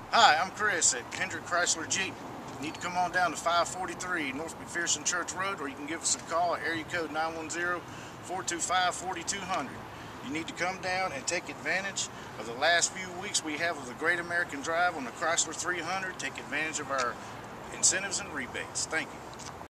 Hi, I'm Chris at Hendrick Chrysler Jeep. You need to come on down to 543 North McPherson Church Road, or you can give us a call at area code 910-425-4200. You need to come down and take advantage of the last few weeks we have of the Great American Drive on the Chrysler 300. Take advantage of our incentives and rebates. Thank you.